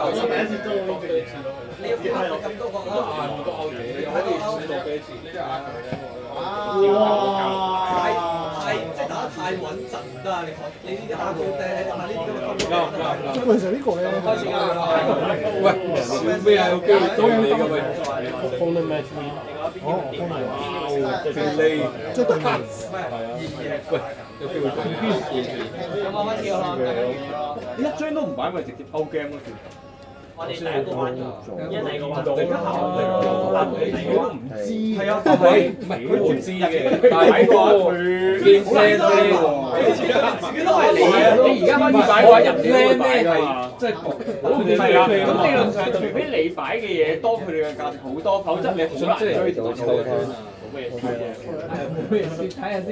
要拍咁多個歐，你睇到歐做幾次？你都係呃佢啫。哇！太即係打得太穩陣唔得啊！你講你呢啲打到釘，同埋呢啲咁嘅分基本上呢個咧， 開始啱啦。 喂，少咩啊？有機會對你嘅喂。 Opponent match me。 哦， 即係你， 即係對面。 喂，有機會對面。 咁我開始啦。 一張都唔擺咪直接 out game 咯， 我哋第一個玩咗，一第二個玩咗， 你都唔知。係啊， 唔係佢唔知嘅，但係嘅話佢見聲啫喎。 自己都係你啊！ 你而家開始擺嘅話，人哋都會擺㗎嘛。 即係係啊，咁理論上，除非你擺嘅嘢多佢哋嘅價值好多，否則你好難追到抽嘅。冇咩嘢睇嘅。 冇咩事，睇下先。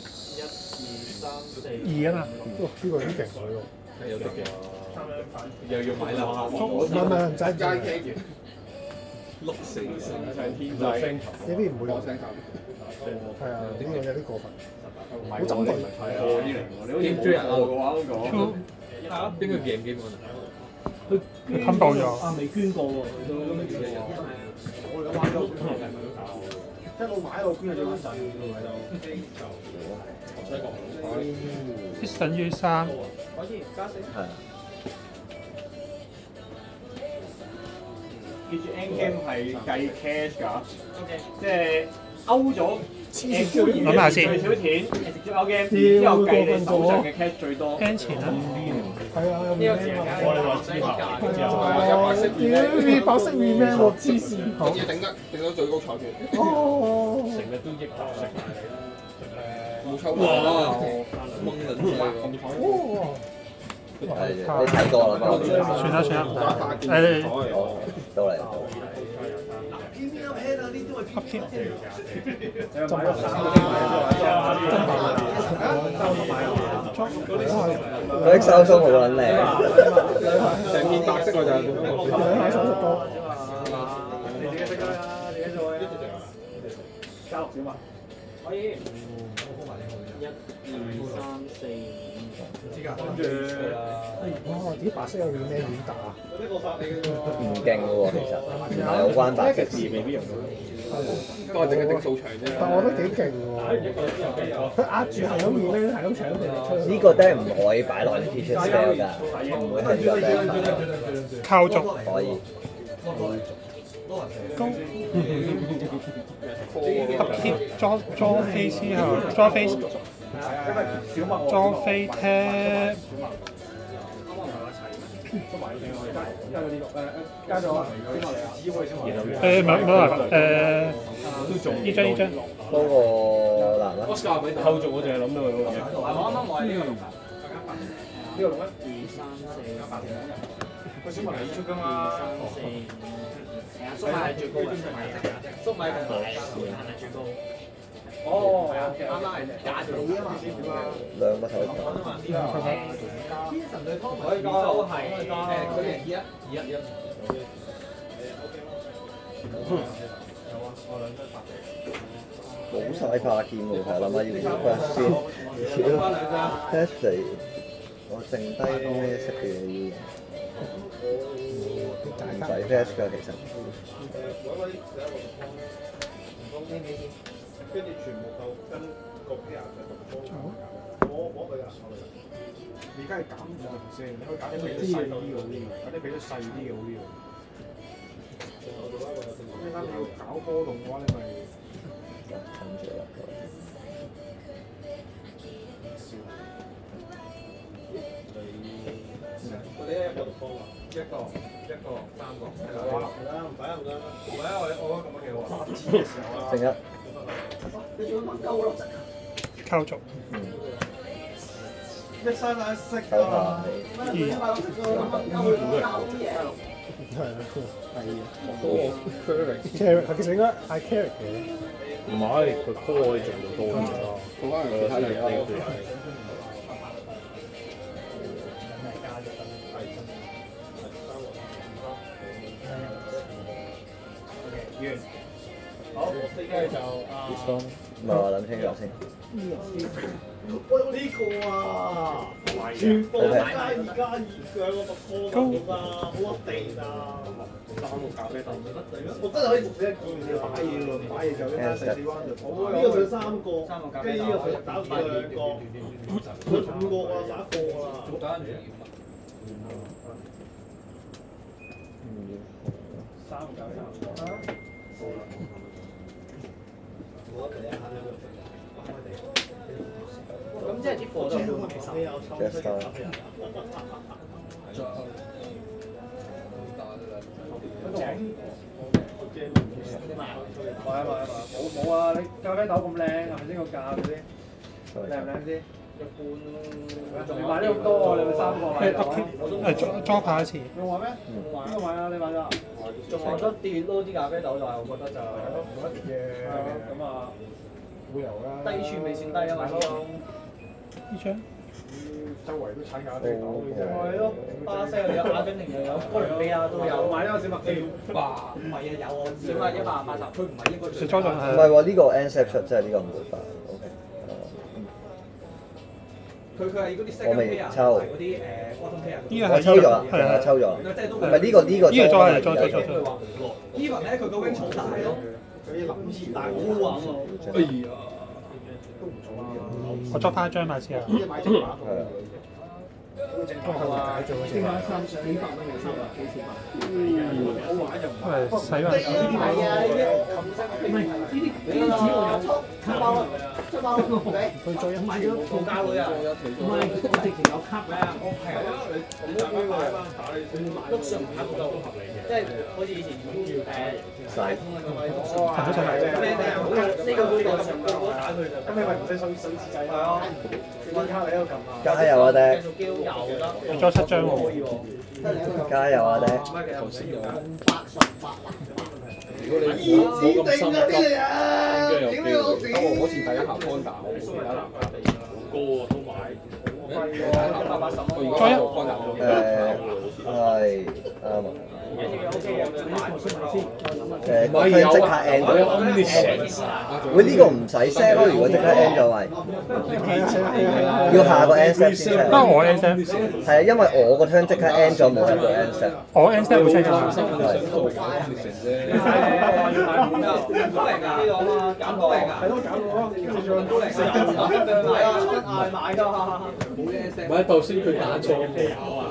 2啊嘛。 呢個已經勁佢喎。 係有得嘅。又要買樓， 唔使唔使。 6、4、4， 天際。 呢啲唔會有聲頭。係啊，點解有啲過分？好針對。 係啊，你好似冇追人嘅話嗰個。 邊個game基本啊？ 佢吞爆咗。 啊，未捐過喎，佢都未捐過。 我有玩咗，即係我買我捐咗幾陣， 啲等於3。 可以加4。 係啊。 記住 end game 係計 cash 㗎， OK， 即係勾咗諗下先最少錢，直接勾 game，之後計你手上嘅 cash 最多。 N 錢啦。 係啊，有呢個時間我哋話之後， 啲白色面咩喎？黐線！好。 要頂到最高彩票。 哦。 成日都益大食埋冇抽過。 哇！掹撚住哦。 係你睇過啦嘛？ 算啦，唔睇。 到嚟。 偏偏有 hand 啊！呢啲係偏偏。 嗰啲收縮好撚靚。 成片白色我就係 30多。 你自己識㗎啦，自己做嘅。加6少嘛？可以。1、2、3、4、5。 哇！啲白色有啲咩軟打？ 唔勁嘅喎，其實唔係好關白嘅事，未必用到。 都係淨係頂數場啫。 但我覺得幾勁喎！佢壓住係咁面咧，係咁搶佢哋出。 呢個釘唔可以擺落啲 T-shirt sale 㗎，唔會係呢個釘。 靠足。 可以。 高。Upkeep draw face 之後 draw face。draw face tap。 加咗啊！ 冇辦法呢張嗰個難啦。 構造我淨係諗到佢嗰個。我啱啱我喺呢個龍，呢個龍1、2、3、4。個小文係出㗎嘛？2、3、4。粟米係最高嘅，粟米同埋係最高。哦，係啊，啱啱係加咗啊嘛。 兩個頭。 天神對湯米都係佢哋21。 冇晒化劍喎，係諗下要點翻先。test 我剩低啲咩色嘅嘢要，唔使開 dash 㗎其實。 跟住全部夠跟個 pair 就讀波。我去啊！而家係減咗先，你可以揀啲俾得細啲嘅好啲，揀啲俾得細啲嘅好啲。一間你要搞波動嘅話，你咪跟住啦。 我哋一個讀波啊，一個三個。係啦，唔使啊，唔使啊，我覺得咁樣幾好啊。 正一。 你做乜鳩咯？ 構築。 一山眼識啊！ carrot 其實應該係 carrot 嘅。 唔係，佢 call 可以做到多啲咯。佢可能其他嘢你好，跟住就唔係我諗清楚先。 我有呢個啊！全部加2加2嘅個讀波咁啊，好屈地啊！3個咖啡豆，我真係可以讀死一件要擺嘢喎，擺嘢就一間細灣就。呢個上3個，跟住呢個上打2個，佢5個啊，打1個啊。3個咖啡豆。 咁即係啲貨都係其實有抽出嘅。買啊！冇啊！你咖啡豆咁靚，係咪先個價嗰啲？靚唔靚先？一般咯。仲買呢咁多喎？你咪3個買咗？ 裝下一次。 你話咩？邊個買啊？你買咗？仲話得跌咯啲咖啡豆就係我覺得就冇乜嘢。咁啊， 會有啦。 低處未算低啊嘛。 呢張周圍都產咖啡豆嘅啫。 係咯，巴西又有，阿根廷又有，哥倫比亞都有。買咗個小麥機。唔係啊，有我知。小麥180，佢唔係應該最。 裝咗係。 唔係喎，呢個 NSEP 出即係呢個唔會發。OK。 佢係嗰啲 second pair 啊，嗰啲autumn pair。 呢個係抽咗啦，係啊，抽咗。 即係都唔係呢個呢個裝。 Even 咧，佢個 wing 重大咯， 佢啲諗住大好玩喎。 哎呀！ 我裝翻一張買先啊。 買正版。 正版3幾百蚊嘅300幾400。 好玩就唔係。 使埋。 係啊，呢啲唔係呢啲只我有出包啊，出包佢再買咗個膠女啊，唔係我直情有卡嘅。 係啊，你咁樣買嘛，碌上唔卡都合理嘅，即係好似以前細。 行咗上嚟啫。 呢個杯上個打佢就。 咁你咪唔使手指仔係啊？關卡你喺度撳啊！ 加油啊！爹！ 你裝7張喎。 加油啊！爹！ 如果你冇咁心急，應該有機會。我好似第一下安打，我冇其他藍卡好高啊，都買。 裝一。 係啱啊。佢即刻 end 咗。會呢個唔使 set 咯，如果即刻 end 咗咪。要下個 end set 先 set。 不過我 end set。 係啊，因為我個 turn 即刻 end 咗，冇入到 end set。 我 end set 會 check 㗎。 唔係頭先佢打錯技巧啊！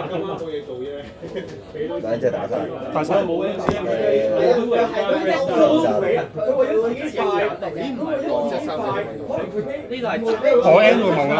兩隻打晒。 打晒。 冇嘅， 我 end 會冇啦。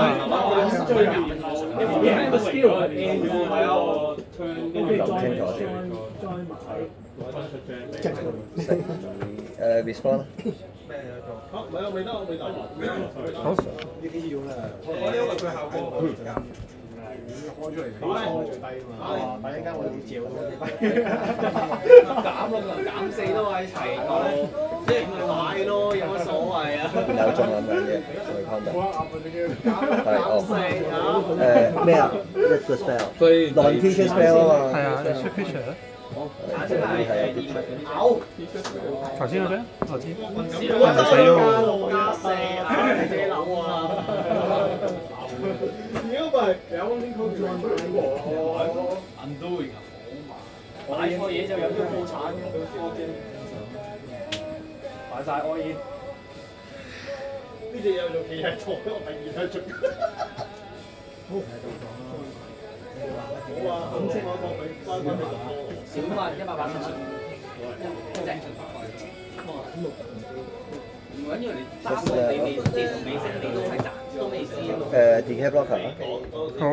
諗清楚先。respond。 唔係我未得。 好。 呢啲要啦。我呢個佢效果開出嚟，開最低啊嘛。但係一間我哋會照多啲。 減咯，減4都喺齊個，即係買咯，有乜所謂啊？ 有中文嘅嘢，仲要 comment。係哦。咩啊 ？Lift the spell。non-teacher spell 啊嘛。 係啊，你出 picture 咧。 係啊 picture。 頭先嗰張我知。 唔使喎。加4啊！你自己諗啊！ 如果唔係有啲 code 再買喎，Undoing 好買。 買錯嘢就有啲破產嘅。 買晒 all in。 呢隻嘢仲企喺度，我第二喺出。好啊，咁先我俾翻俾你少嘛180錢，一隻。唔緊要，你揸到你未跌同尾聲，你都係賺，都未試。 DK blocker 好，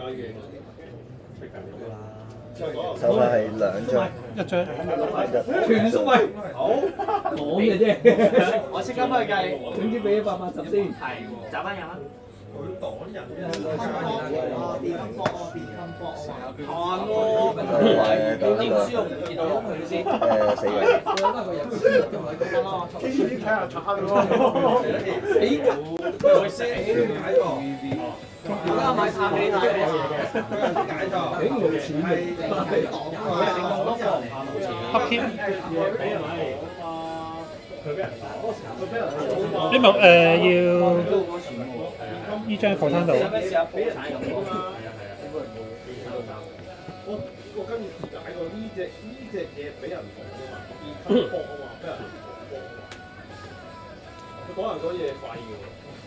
手牌係2張， 一張， 全數位，好講嘅啫。 我即刻幫佢計， 總之俾180先。 係找翻人啦。 佢擋人嘅。 點輸又唔見到佢先。 4個。 天天睇下慘喎。 死人，佢死。而家買探你睇咩？ 解咗。 俾冇錢嘅。 黑天。 佢俾人打， 呢幕要呢張貨攤度。 我跟住解過呢隻嘢俾人搏啊嘛，二級搏啊嘛，俾人搏。佢講人嗰嘢廢嘅喎。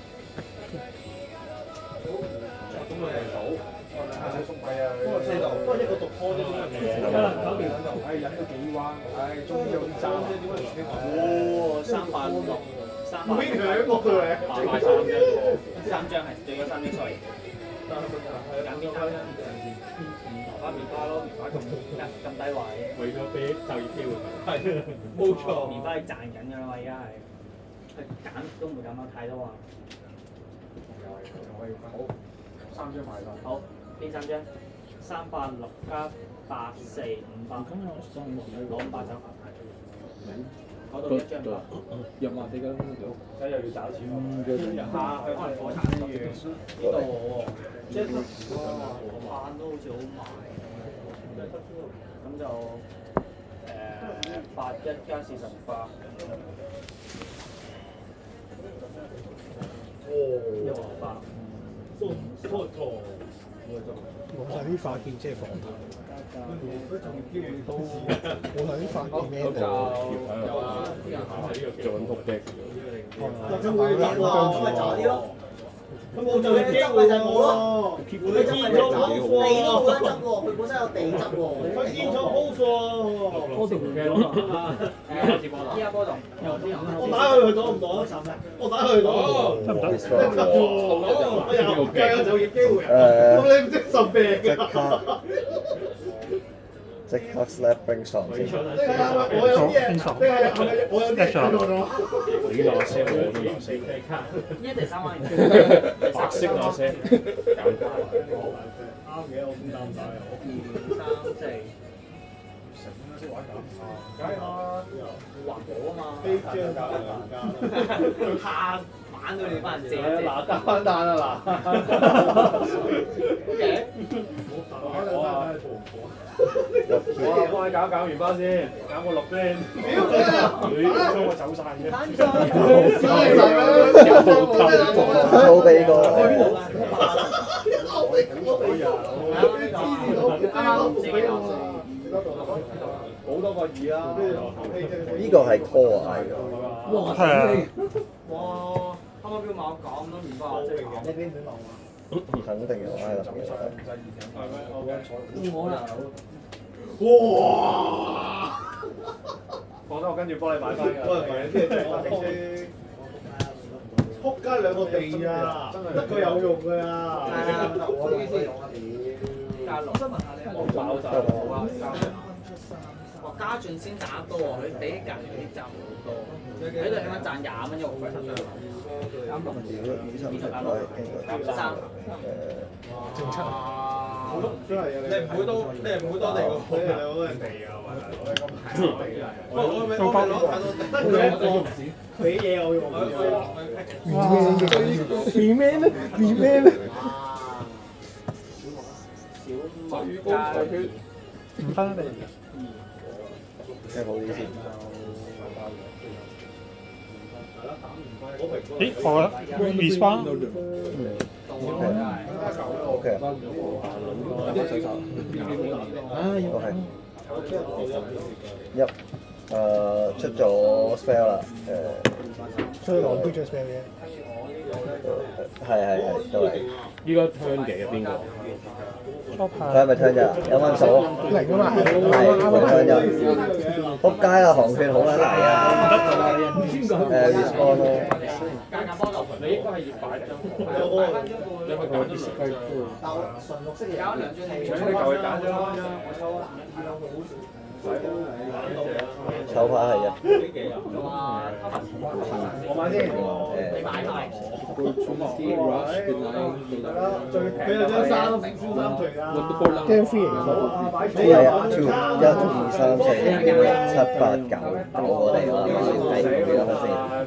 咁咪好。不過一個毒科啫，點解唔係？引咗幾彎，終於有啲爭啫，點解唔識？ 哦，386， 每兩個嘅。 買3張係對咗3張出嚟。揀邊3張？攞翻棉花咯，棉花咁低位。 為咗俾就業機會。 係，冇錯。 棉花係賺緊㗎啦嘛，而家係。減都唔會減得太多啊。 好，3張買晒。 好，邊3張？386加84，500。攞500走。嗰度1張500。 入埋地㗎， 咁又要找錢喎。 下去可能破產都要。呢度即係飯都好似好賣。咁就81加48。180。 冇晒啲化件即係防彈。冇晒啲化件咩度？ 做緊撲擊。 就會咁咯，咪就啲咯。咁我就機會就冇咯。佢見咗 pose 喎，地都冇得執喎，佢本身有地執喎。佢見咗 pose 喎。 波動嘅咯。 依家波動。 我打佢攞唔到？我打佢攞。 得唔得？ 我又計有就業機會啊！咁你唔識神病㗎？ 即刻 slap bring 上先。 我有啲嘢，我有啲嘢睇到咗。 你拿聲，我都拿聲。 依家第3位。 白色拿聲。 啱嘅，我咁擔晒。 2、3、4。 識玩咁梗係啦， 環保啊嘛。 飛張搞兩家。 怕玩到你班人借。 嗱，加翻單啊嗱。 OK。 我幫你搞完包先，搞個6先。佢將我走晒嘅。 好俾個。 好多個2啦。 呢個係 call 啊， 係啊。 哇！啱啱邊個買咁多棉花？呢邊邊買啊？ 肯定有拉啦。 我啦。 哇！放咗我跟住幫你買翻㗎。撲街2個地啊！得個有用㗎啊！ 加6。我想問下你， 爆炸哇！加轉先賺得多喎，佢比隔離啲賺好多。喺度起碼賺20蚊一個櫃。 正七。 真係你唔會多地喎，你兩個人地啊，我咁平地啊！我攞太多地，俾嘢我用。 變咩咧？ 小米加唔分你。 聽好啲先。 咦，我 respawn。 OK。啊，呢個係。 出咗 spell 啦， 出咗狼標咗 spell 嘅。 係都係。 依家turn 幾啊？邊個？ 佢係咪 turn 1？有冇數？ 零啊嘛， 係佢 turn 1。仆街啦，航券好撚嚟啊！respawn 咯。 你應該係要擺張，你可以揀啲設計都。純綠色嘅有兩張係，你舊去揀張啦，我抽啦。 抽牌係我買先。你買埋。佢有張衫，燒衫除啊。 Game free 嚟㗎。 係啊，1、2、3、4、5、6、7、8、9，我哋我計幾多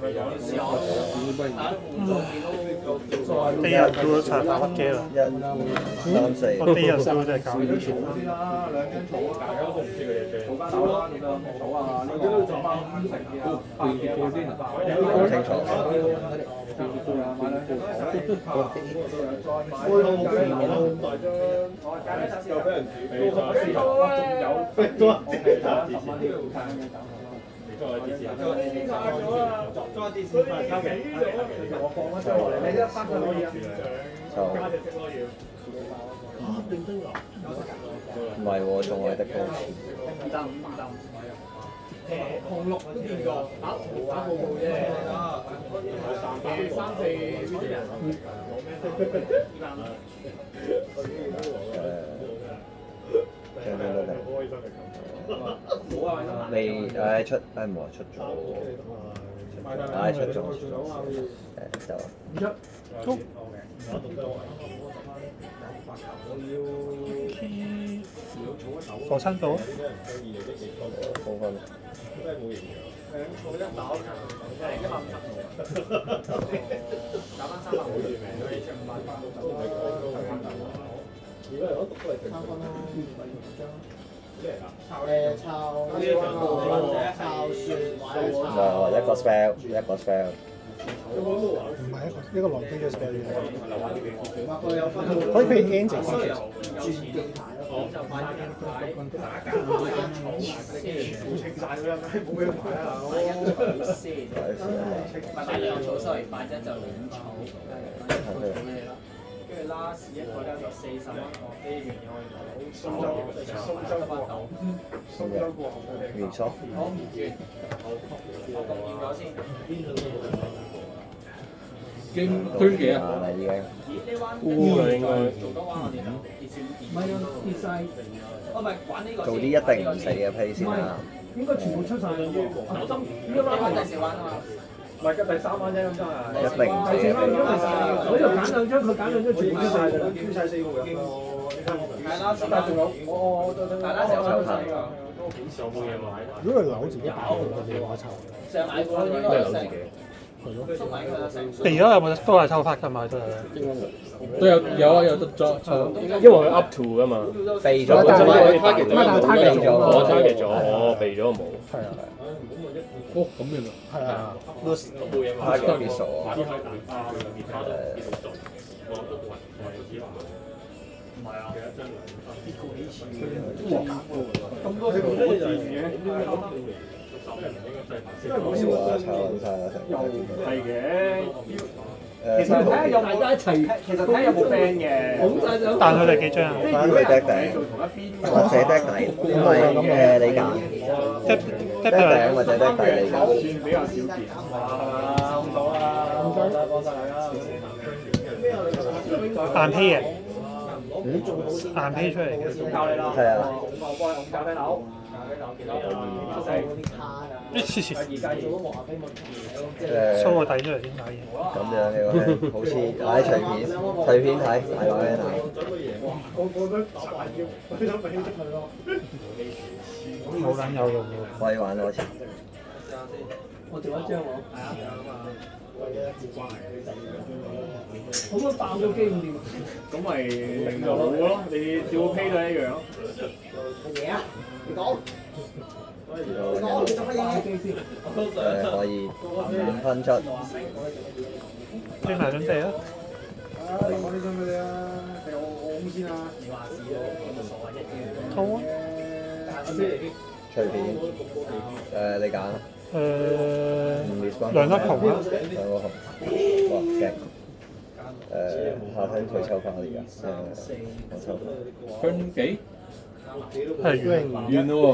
啲人做咗茶發機啦。 1、3、4。 我啲人做真係搞。 兩張草，大家都唔知佢嘢嘅。草花草啦，草啊，呢個草花食嘅。 好清楚。 又俾人仲有我放咗出嚟，你一翻佢可以加隻色咯要。 唔係喎，仲係得個。 紅綠都見過，打報告啫。3、4 Vision。 未出，冇人出咗。出咗。 就。火山島。 高分。 真係冇營養。坐一打150，打翻300好住命，可以出500到10萬。如果嚟講讀都係3分啦，咩嚟㗎？抄一個 spell，一個 spell。 唔係一個狼標咗 spell 嘅。可以俾 engine 先。 就買打架，清晒佢啦，冇咩牌啊！ 買兩草，sorry，買隻就2草，咩啦？跟住 last 一個咧就40蚊，我呢樣嘢可以攞。 蘇州過後嘅元素。 好，我貢獻咗先。 經推幾啊？ 已經。 烏啦應該。 做多彎我哋就跌算唔係啊，跌晒。 哦，唔係玩呢個。 做啲一定唔死嘅 play 先啦。 應該全部出晒啦。 呢個彎第4彎啊嘛。 唔係，第3彎啫，咁真係。 一定唔死嘅 play。 我呢度揀兩張，佢揀兩張，全部出晒㗎啦。 挑晒4個人咯。 係啦， 但係仲有我係啦，成個抽有冇嘢買？ 如果係扭自己打嘅，你話抽。 成日買過應該有成。 避咗有冇都係抽法㗎嘛？都係。 都有得作抽，因為佢 up to 㗎嘛。 避咗， 但係我 target 咗，我避咗冇。 係啊。 哦，咁樣啊。 係啊。 target 必數啊。 唔係啊，咁多條火箭嘅， 少啊，炒撚晒啦， 又係嘅。 其實睇下有大家一齊， 其實睇下有冇 friend 嘅。 但佢哋幾張啊？ 翻去 deck 底，或者 deck 底，因為你揀 deck 頂或者 deck 底你揀。 算比較少見。好唔好啊？幫晒大家。 硬批嘅。硬批出嚟嘅。 教你啦。 係啊。 我幫你咖啡豆。 掃個底出嚟點睇嘅？ 咁樣嘅喎，好似睇隨便睇，大個咩睇？ 個都打埋腰，佢都俾出去咯。 好撚有用喎！ 可以玩多次。 我做一張我。可唔可以爆個機咁點？ 咁咪令到好咯，你照 P 都一樣。 乜嘢啊？你講。 可以5分出。 推埋準備啦。 你講呢張俾你啊，定我先啊？ 好啊。 隨便。你揀啦。 兩粒紅啦。 兩個紅。哇，勁！下梯佢抽翻嚟㗎，我抽翻。 分幾？ 係完咯喎。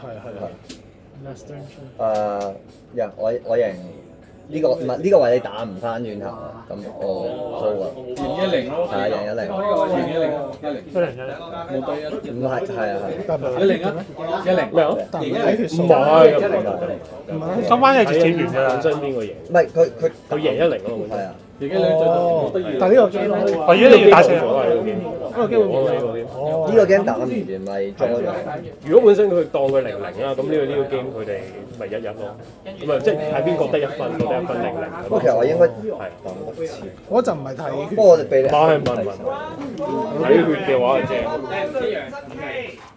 我贏呢個唔係呢個位你打唔翻轉頭啊，咁我蘇啊。 贏10咯。 係啊，贏10。 贏10，冇得1。 唔係，係啊係。 10啊，10咩啊？ 唔係，今晚係直接完㗎啦。 本身邊個贏？ 唔係佢贏10咯，係啊。而家兩最但係呢個 game 咧， 我而家你要打4。 呢個 game 會唔呢個 game 打唔完咪再咗。 如果本身佢當佢0-0啦，咁呢個 game 佢哋咪1-1咯。咁啊，即係睇邊個得1分，得1分0-0。 不過其實我應該係打得似。 嗰陣唔係睇， 不過我哋俾你。 馬係問睇血嘅話係正。